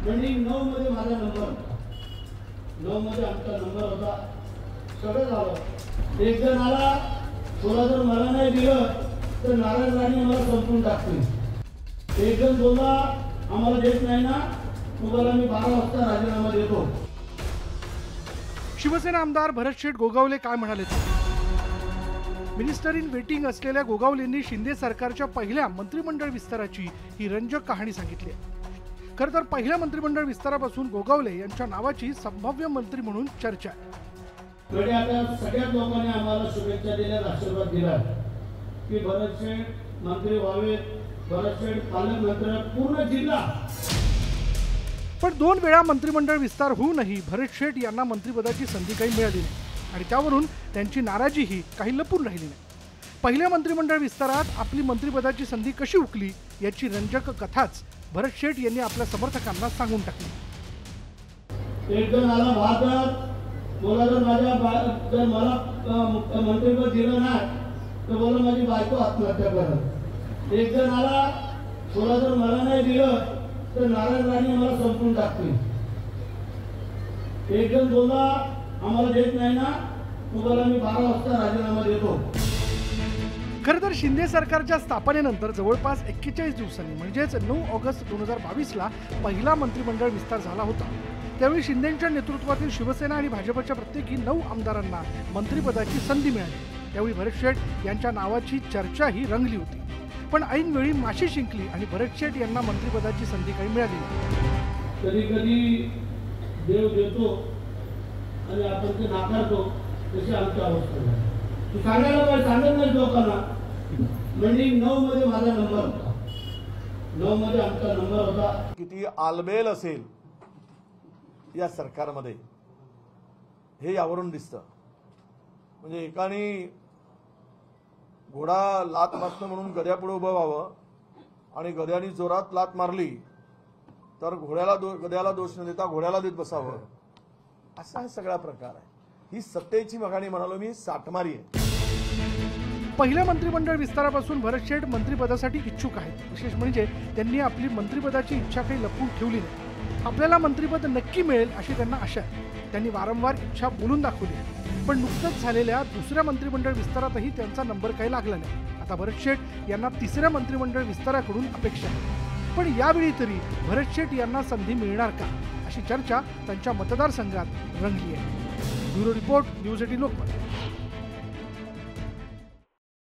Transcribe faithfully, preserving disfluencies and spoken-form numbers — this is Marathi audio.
म्हणजे नऊ मध्ये माझा नंबर होता, नऊ मध्ये आमचा नंबर होता, सगळं झालं। एक जण आला, थोडा जर मला नाही दिलं तर नारायण राणे मला संपून टाकतील। एक जण बोलला आम्हाला देत नाही ना, तुम्हाला मी बारा वाजता राजीनामा देतो। शिवसेना आमदार भरतशेठ गोगावले काय म्हणाले? मिनिस्टर इन वेटिंग असलेल्या गोगावलेंनी शिंदे सरकारच्या पहिल्या मंत्रिमंडळ विस्ताराची ही रंजक कहाणी सांगितली आहे। खरं तर पहिल्या मंत्रिमंडळ विस्तारापासून गोगावले यांच्या नावाची संभाव्य मंत्री म्हणून चर्चा आहे। म्हणजे आता सगळ्याच लोकांनी आम्हाला शुभेच्छा दिल्या, आशीर्वाद दिला की भरतशेठ मंत्री व्हावे, भरतशेठ पालकमंत्री पूर्ण जिल्हा। पण दोन वेळा मंत्रिमंडळ विस्तार होऊनही भरतशेठ यांना मंत्रिपदाची संधी काही मिळाली नाही आणि त्यावरून त्यांची नाराजीही काही लपून राहिली नाही। पहिल्या मंत्रिमंडळ विस्तारात आपली मंत्रिपदाची संधी कशी हुकली याची रंजक कथाच भरतशेठ यांनी आपल्या समर्थकांना सांगून टाकली। एक जण आला भारतात, बोला जर माझ्या जर मला मंत्रिपद दिलं नाही तर बोला माझी बायको आत्महत्या करत। एक जण आला, बोला जर मला नाही दिलं तर नारायण राणे मला संपून टाकतील। एक जण बोलला आम्हाला देत नाही ना, तुम्हाला मी बारा वाजता राजीनामा देतो। खरं तर शिंदे सरकारच्या स्थापनेनंतर जवळपास एक्केचाळीस दिवसांनी म्हणजेच नऊ ऑगस्ट दोन हजार बावीस ला पहिला मंत्रिमंडळ विस्तार झाला होता। त्यावेळी शिंदेच्या नेतृत्वातील शिवसेना आणि भाजपच्या प्रत्येकी नऊ आमदारांना मंत्रिपदाची संधी मिळाली। त्यावेळी भरतशेठ यांच्या नावाची चर्चाही रंगली होती। पण ऐनवेळी माशी शिंकली आणि भरतशेठ यांना मंत्रिपदाची संधी काही मिळाली नाही। कधी कधी देव देतो आणि आपण ते नाकारतो, तशी आमची अवस्था आहे। तू सांगायला पाहिजे, सांगत नाही लोकांना। म्हणजे नऊ मध्ये माझा नंबर होता, नऊ मध्ये आमचा नंबर होता। किती आलबेल असेल या सरकारमध्ये हे यावरून दिसतं। म्हणजे एकाने घोडा लात मारणं म्हणून गद्यापुढे उभं व्हावं आणि गद्याने जोरात लात मारली तर घोड्याला दो गद्याला दोष न देता घोड्याला देत बसावं, असा हा सगळा प्रकार आहे। ही सत्तेची मगाणी म्हणालो मी साठमारी आहे। पहिल्या मंत्रिमंडळ विस्तारापासून भरतशेठ मंत्रिपदासाठी इच्छुक आहेत। विशेष म्हणजे त्यांनी आपली मंत्रिपदाची इच्छा काही लपवून ठेवली नाही। आपल्याला मंत्रिपद नक्की मिळेल अशी त्यांना आशा आहे। त्यांनी वारंवार इच्छा बोलून दाखवली, पण नुकतंच झालेल्या दुसऱ्या मंत्रिमंडळ विस्तारातही त्यांचा नंबर काही लागला नाही। आता भरतशेठ यांना तिसऱ्या मंत्रिमंडळ विस्ताराकडून अपेक्षा आहे। पण यावेळी तरी भरतशेठ यांना संधी मिळणार का अशी चर्चा त्यांच्या मतदारसंघात रंगली आहे। Bureau report, news eighteen Lokmat.